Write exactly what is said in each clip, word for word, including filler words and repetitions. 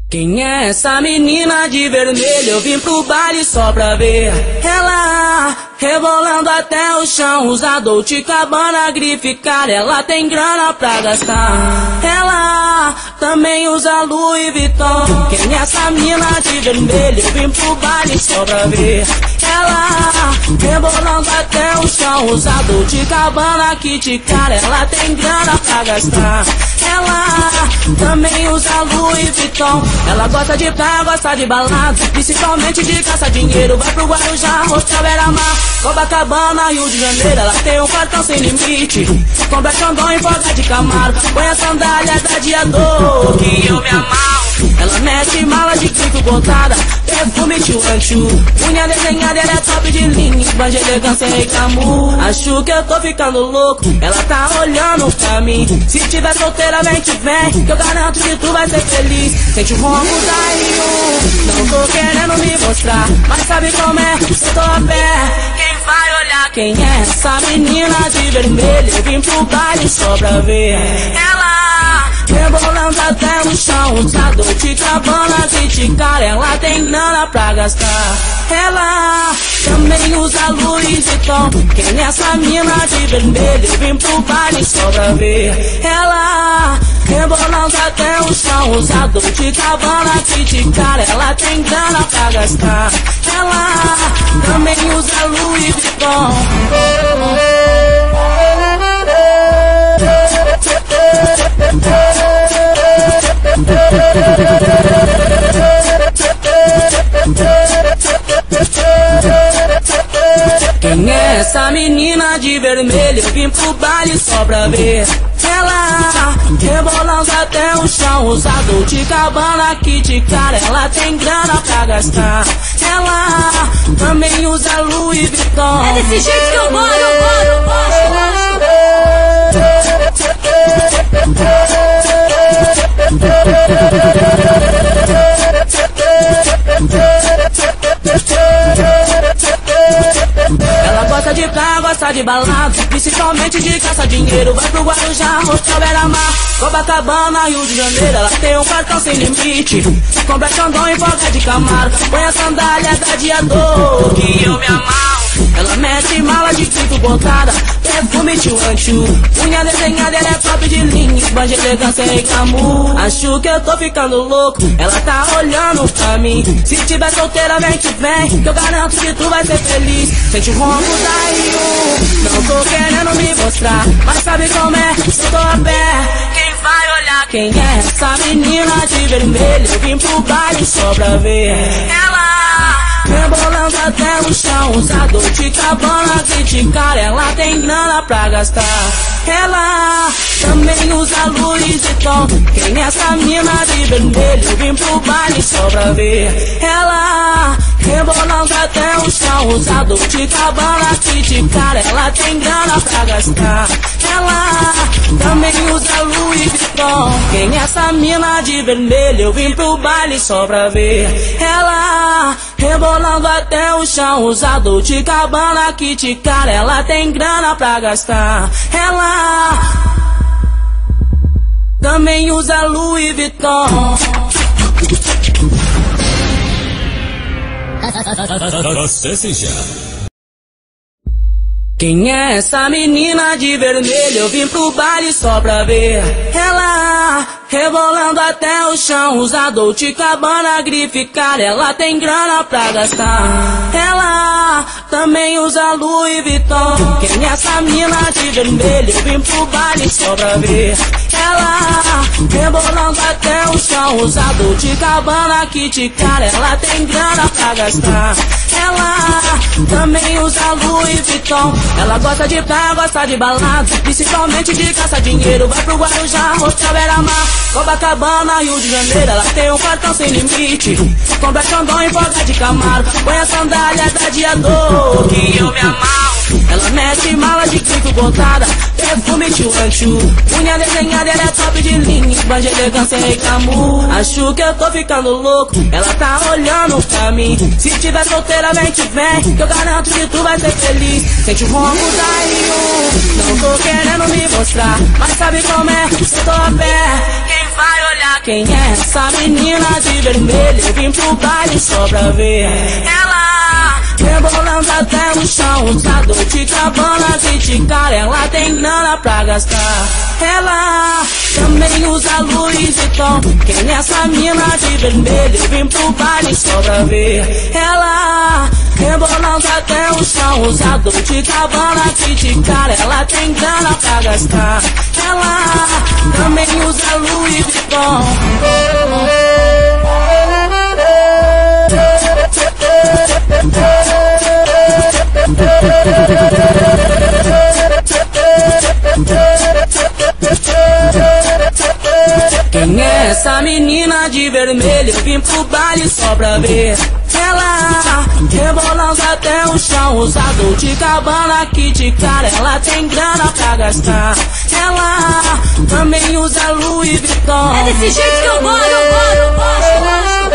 Quem é essa menina de vermelho? Eu vim pro baile só pra ver ela rebolando até o chão. Usa Dolce Gabbana, grife cara, ela tem grana pra gastar. Ela também usa Louis Vuitton. Quem é essa menina de vermelho? Eu vim pro baile só pra ver ela rebolando até o chão. Usa Dolce Gabbana, kit cara, ela tem grana pra gastar. Ela também usa Louis Vuitton. Ela gosta de praia, gosta de balada, principalmente de caça dinheiro. Vai pro Guarujá, Hostel Beira-Mar, Copacabana, Rio de Janeiro. Ela tem um cartão sem limite, compra Xandão em Foga de Camargo. Põe a sandália da Diador, que eu me amarro. Ela mete mala de grife botada, perfume tchu-anchu, unha desenhada, ela é top de linha, esbanja elegância e glamour. Acho que eu tô ficando louco, ela tá olhando pra mim. Se tiver solteira vem te vem, que eu garanto que tu vai ser feliz. Sente o ronco da Rio, não tô querendo me mostrar, mas sabe como é, eu tô a pé. Quem vai olhar? Quem é essa menina de vermelho? Eu vim pro baile só pra ver ela rebolando até o chão. Usa Dolce Gabbana, kit cara, ela tem grana pra gastar. Ela também usa Louis Vuitton. Quem é essa mina de vermelho? Eu vim pro baile só pra ver ela rebolando até o chão. Usa Dolce Gabbana, kit cara, ela tem grana pra gastar. Ela também usa Louis Vuitton. Quem é essa menina de vermelho? Eu vim pro baile só pra ver ela rebolando até o chão. Usa Dolce Gabbana, kit cara, ela tem grana pra gastar. Ela também usa Louis Vuitton. É desse jeito que eu moro, eu moro, eu gosto. Ela gosta de praia, gosta de balada, principalmente de caça dinheiro. Vai pro Guarujá, Hostel Beira-Mar, Copacabana, Rio de Janeiro. Ela tem um cartão sem limite, compra Xandão em Foga de Camargo. Põe a sandália da Diador, que eu me amarro. Ela mete mala de grife botada, perfume tchu-anchu, unha desenhada, ela é top de linha, esbanja elegância e glamour. Acho que eu tô ficando louco, ela tá olhando pra mim. Se tiver solteira vem te vem, que eu garanto que tu vai ser feliz. Sente o ronco da Rio, não tô querendo me mostrar, mas sabe como é, eu tô a pé. Quem vai olhar? Quem é essa menina de vermelho? Eu vim pro baile só pra ver ela rebolando até o chão. Usa Dolce Gabbana, kit cara, ela tem grana pra gastar. Ela também usa Louis Vuitton. Quem é essa mina de vermelho? Eu vim pro baile só pra ver ela rebolando até o chão. Usa Dolce Gabbana, kit cara, ela tem grana pra gastar. Ela também usa Louis Vuitton. Quem é essa mina de vermelho? Eu vim pro baile só pra ver ela rebolando até o chão. Usa Dolce Gabbana, kit cara, ela tem grana pra gastar. Ela também usa Louis Vuitton. Acesse já. Quem é essa menina de vermelho? Eu vim pro baile só pra ver ela rebolando até o chão. Usa Dolce Gabbana, grife cara, ela tem grana pra gastar. Ela também usa Louis Vuitton. Quem é essa menina de vermelho? Eu vim pro baile só pra ver ela rebolando até o chão. Usa Dolce Gabbana, kit cara, ela tem grana pra gastar. Ela também usa Louis Vuitton. Ela gosta de praia, gosta de balada, principalmente de caça dinheiro. Vai pro Guarujá, Hostel Beira-Mar, Copacabana, Rio de Janeiro. Ela tem um cartão sem limite, compra Xandão em Foga de Camargo. Põe a sandália da Diador, que eu me amarro. Ela mete mala de grife botada, perfume tchu-anchu, unha desenhada, ela é top de linha, esbanja elegância e glamour. Acho que eu tô ficando louco, ela tá olhando pra mim. Se tiver solteira vem te vem, que eu garanto que tu vai ser feliz. Sente o ronco da Rio, não tô querendo me mostrar, mas sabe como é, eu tô a pé. Quem vai olhar quem é essa menina de vermelho? Eu vim pro baile só pra ver ela rebolando até no chão, usa Dolce e Gabbana, criticar. Ela tem grana pra gastar, ela também usa Louis Vuitton. Quem é essa mina de vermelho? Eu vim pro baile só pra ver ela rebolando até o chão, usa Dolce e Gabbana, criticar. Ela tem grana pra gastar, ela também usa Louis Vuitton. Quem é essa menina de vermelho? Eu vim pro baile só pra ver ela rebolando até o chão, usa Dolce e Gabbana, criticar. Ela tem grana pra gastar, ela também usa Louis Vuitton. É desse jeito que eu moro, eu moro, eu gosto,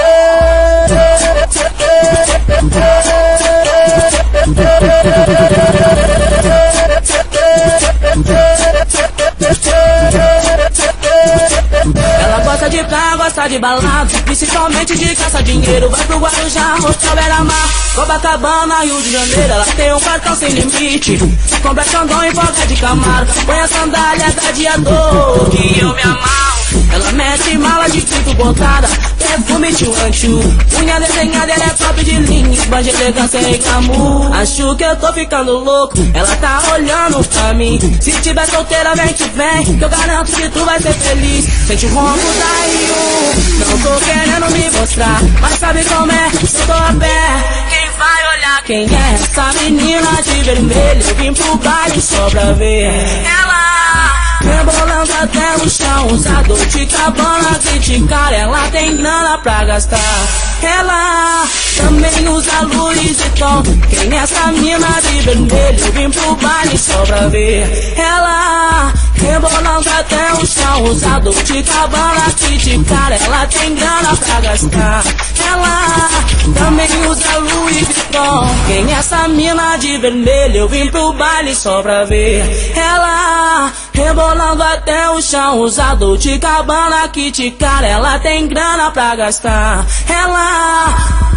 Ela gosta de praia, gosta de balada, principalmente de caça-dinheiro. Vai pro Guarujá, Hostel Beira-Mar, Copacabana, Rio de Janeiro. Ela tem um cartão sem limite, compra Xandão e boca de Camargo. Põe a sandália da Diador, que eu me amarro. Ela mete mala de pinto botada, perfume tchu-anchu, unha desenhada, ela é top de linha, esbanja elegância e glamour. Acho que eu tô ficando louco, ela tá olhando pra mim. Se tiver solteira, vem que vem, que eu garanto que tu vai ser feliz. Sente o ronco da Rio, não tô querendo me mostrar, mas sabe como é, eu tô a pé. Quem vai olhar quem é essa menina de vermelho? Eu vim pro baile só pra ver ela rebolando até o chão, usa Dolce e Gabbana, criticar. Ela tem grana pra gastar, ela também usa Louis Vuitton. Quem é essa mina de vermelho? Eu vim pro baile só pra ver ela rebolando até o chão, usa Dolce e Gabbana, criticar. Ela tem grana pra gastar, ela também usa Louis Vuitton. Quem é essa mina de vermelho? Eu vim pro baile só pra ver ela rebolando até o chão, usa Dolce e Gabbana, criticar. Ela tem grana pra gastar, ela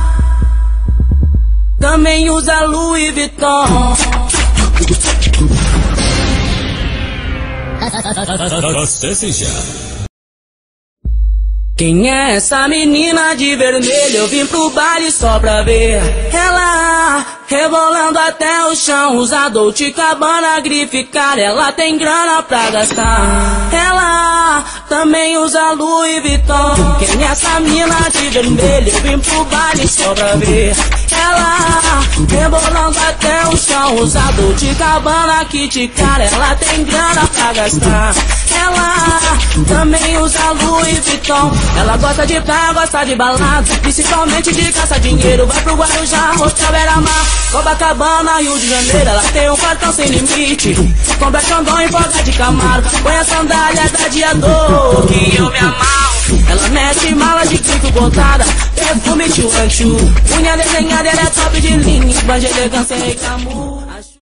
também usa Louis Vuitton. Acesse já. Quem é essa menina de vermelho? Eu vim pro baile só pra ver ela rebolando até o chão, usa Dolce e Gabbana, criticar. Ela tem grana pra gastar, ela também usa Louis Vuitton. Quem é essa mina de vermelho? Eu vim pro baile só pra ver ela rebolando até o chão, usa Dolce e Gabbana, criticar. Ela tem grana pra gastar, ela também usa Louis Vuitton. Ela gosta de praia, gosta de balada, principalmente de caça-dinheiro. Vai pro Guarujá, Hostel Beira-Mar, Copacabana, Rio de Janeiro. Ela tem um cartão sem limite, compra Xandão e boca de Camargo. Põe a sandália da Diador, que eu me amarro. Ela mete mala de pinto botada, perfume tchu-anchu, unha desenhada, ela é top de linha, esbanja elegância e glamour.